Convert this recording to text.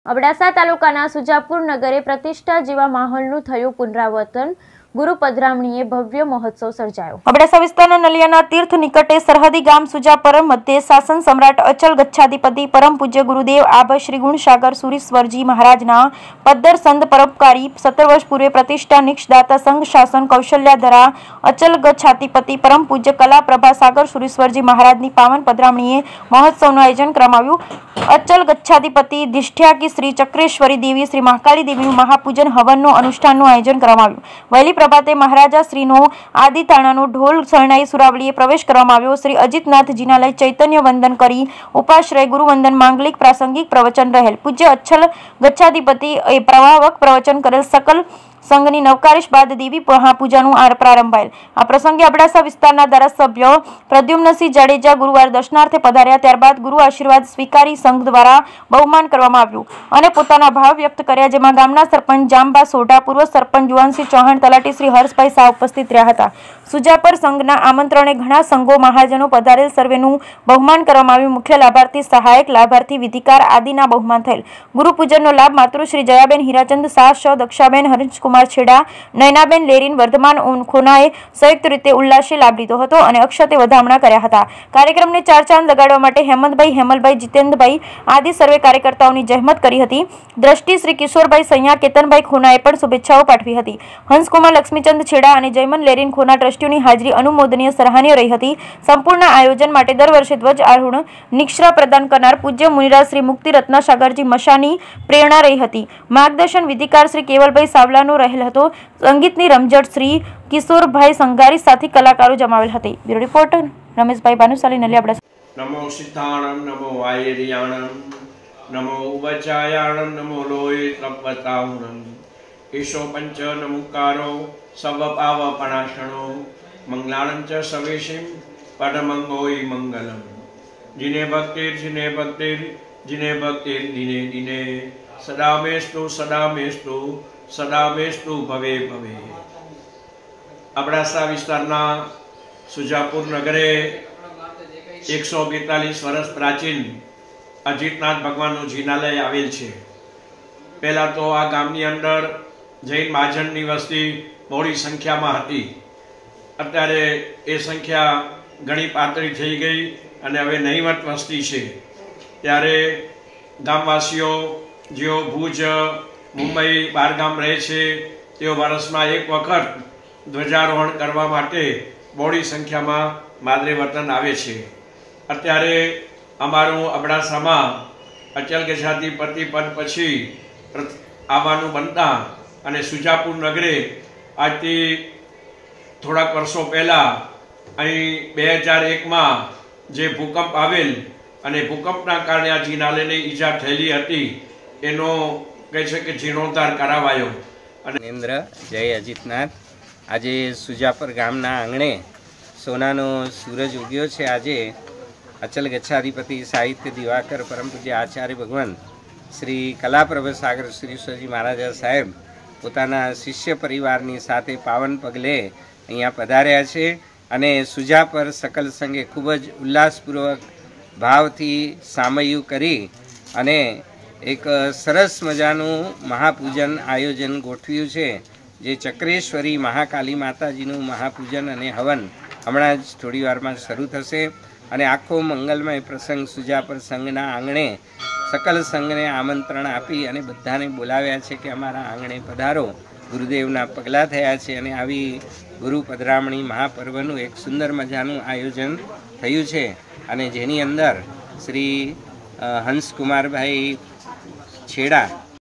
અબડાસા તાલુકાના સુજાપુર નગરે પ્રતિષ્ઠા જેવા માહોલનું થયું પુનરાવર્તન। ગુરુ પધરામણીએ ભવ્ય મહોત્સવ સર્જાયો। અબડાસા વિસ્તારના નલિયાના તીર્થ નિકટે સરહદી ગામ સુજાપર મધ્યે શાસન સમ્રાટ અચલ ગચ્છાધિપતિ પરમ પૂજ્ય ગુરુદેવ આભ શ્રી ગુણસાગર સુરીશ્વરજી મહારાજના પદ્ધર સંત પરોપકારી 17 વર્ષ પૂર્વે પ્રતિષ્ઠા નિક્ષદાતા સંઘ શાસન કૌશલ્યાધરા અચલ ગચ્છાધિપતિ પરમ પૂજ્ય કલા પ્રભા સાગર સુરીશ્વરજી મહારાજની પાવન પધરામણીએ મહોત્સવનું આયોજન કરવામાં આવ્યું। અચલ ગચ્છાધિપતિ દિષ્ઠ્યા શ્રી ચક્રેશ્વરી દેવી શ્રી મહાકાળી દેવીનું મહાપૂજન હવનનું અનુષ્ઠાનનું આયોજન કરવામાં આવ્યું। વહેલી પ્રભાતે મહારાજા શ્રીનો આદિતાણાનો ઢોલ શરણાઈ સુરાવલીએ પ્રવેશ કરવામાં આવ્યો। શ્રી અજીતનાથજીના લઈ ચૈતન્ય વંદન કરી ઉપાશ્રય ગુરુવંદન માંગલિક પ્રાસંગિક પ્રવચન રહેલ। પૂજ્ય અચલ ગચ્છાધિપતિ એ પ્રવાહક પ્રવચન કરેલ। સકલ સંઘની નવકારીશ બાદ દેવી મહાપૂજાનું પ્રારંભ થયેલ। આ પ્રસંગે અબડાસા વિસ્તારના ધારાસભ્ય પ્રદ્યુમ્નસિંહ જાડેજા ગુરુવાર દર્શનાર્થે પધાર્યા। ત્યારબાદ ગુરુ આશીર્વાદ સ્વીકારી સંઘ દ્વારા બહુમાન કરવામાં આવ્યું અને પોતાના ભાવ વ્યક્ત કર્યા, જેમાં ગામના સરપંચ જાંબા સોઢા, પૂર્વ સરપંચ જુવાનસિંહ ચૌહાણ, તલાટી શ્રી હર્ષભાઈ શાહ ઉપસ્થિત રહ્યા હતા। સુજાપર સંઘના આમંત્રણે ઘણા સંઘો મહાજનો પધારેલ। સર્વેનું બહુમાન કરવામાં આવ્યું। મુખ્ય લાભાર્થી, સહાયક લાભાર્થી, વિધિકાર આદિના બહુમાન થયેલ। ગુરુ પૂજનનો લાભ માતૃશ્રી જયાબેન હીરાચંદ શાહ, શ દક્ષાબેન હરીશકુમાર છેડા, નયનાબેન લેરીન વર્ધમાન ખોનાએ સંયુક્ત રીતે ઉલ્લાસે લાભ લીધો હતો અને અક્ષતે વધામણા કર્યા હતા। કાર્યક્રમને ચાર ચાંદ લગાડવા માટે હેમંતભાઈ, હેમલભાઈ, જીતેન્દ્રભાઈ આદિ સર્વે કાર્યકર્તાઓની જહેમત કરી હતી। દ્રષ્ટિ શ્રી કિશોરભાઈ સૈયા, કેતનભાઈ ખોનાએ પણ શુભેચ્છાઓ પાઠવી હતી। હંસકુમાર લક્ષ્મીચંદ છેડા અને જયમન લેરીન ખોના ટ્રસ્ટીઓની હાજરી અનુમોદનીય સરાહનીય રહી હતી। સંપૂર્ણ આયોજન માટે દર વર્ષે ધ્વજ આરોહણ નિક્ષરા પ્રદાન કરનાર પૂજ્ય મુનિરાજ શ્રી મુક્તિ રત્નાસાગરજી મશાની પ્રેરણા રહી હતી। માર્ગદર્શન વિધિકાર શ્રી કેવલભાઈ સાવલાનો રહેલ હતો। સંગીતની રમઝટ શ્રી કિશોરભાઈ સંઘારી સાથે કલાકારો જમાવેલ હતી। Bureau reporter Rameshbhai Bhanushali, Naliya, Abdasa. નમો સિદ્ધાણમ, નમો વાયરિયાણમ, નમો ઉબચાયાણમ, નમો લોય તપવતાણમ, ઈશો પંચ નમુકારો સવ પાવપણાશણો, મંગલાણમ ચ સવેશિમ પરમંગોય મંગલમ। જીને ભક્તિર દિને દિને સદામેસ્તુ સદામેસ્તુ ભવે ભવે। અબડાસા વિસ્તારના સુજાપુર નગરે 142 વર્ષ પ્રાચીન અજીતનાથ ભગવાનનું જિનાલય આવેલ છે। પહેલા તો આ ગામની અંદર જૈન મહાજનની વસ્તી બહોળી સંખ્યામાં હતી। અત્યારે એ સંખ્યા ઘણી પાતળી થઈ ગઈ અને હવે નહીવત વસ્તી છે। ત્યારે ગામવાસીઓ જેઓ ભુજ, મુંબઈ, બહારગામ રહે છે તેઓ વર્ષમાં એક વખત ધ્વજારોહણ કરવા માટે બહોળી સંખ્યામાં માદરે વતન આવે છે। અત્યારે અમારું અબડાસામાં અચલ ગચ્છાધિપતિ પદ પછી આવવાનું બનતા અને સુજાપુર નગરે આજથી થોડાક વર્ષો પહેલાં અહીં 2001માં જે ભૂકંપ આવેલ અને ભૂકંપના કારણે આ જિનાલયને ઈજા થયેલી હતી એનો કહે છે કે જીર્ણોદ્ધાર કરાવાયો। અને ઇન્દ્ર જય અજીતનાથ। આજે સુજાપર ગામના આંગણે સોનાનો સૂરજ ઉગ્યો છે। આજે અચલ ગચ્છાધિપતિ સાહિત્ય દિવાકર પરમ પૂજ્ય આચાર્ય ભગવાન શ્રી કલાપ્રભ સાગર સુરીશ્વરજી મહારાજા સાહેબ પોતાના શિષ્ય પરિવારની સાથે પાવન પગલે અહીંયા પધાર્યા છે અને સુજાપર સકલ સંઘે ખૂબ જ ઉલ્લાસપૂર્વક ભાવથી સામયું કરી અને એક સરસ મજાનું મહાપૂજન આયોજન ગોઠવ્યું છે, જે ચક્રેશ્વરી મહાકાલી માતાજીનું મહાપૂજન અને હવન હમણાં જ થોડી વારમાં શરૂ થશે અને આખો મંગલમય પ્રસંગ સુજાપર સંઘના આંગણે સકલ સંઘને આમંત્રણ આપી અને બધાને બોલાવ્યા છે કે અમારા આંગણે પધારો। ગુરુદેવના પગલાં થયા છે અને આવી ગુરુ પધરામણી મહાપર્વનું એક સુંદર મજાનું આયોજન થયું છે અને જેની અંદર શ્રી હંસકુમારભાઈ છેડા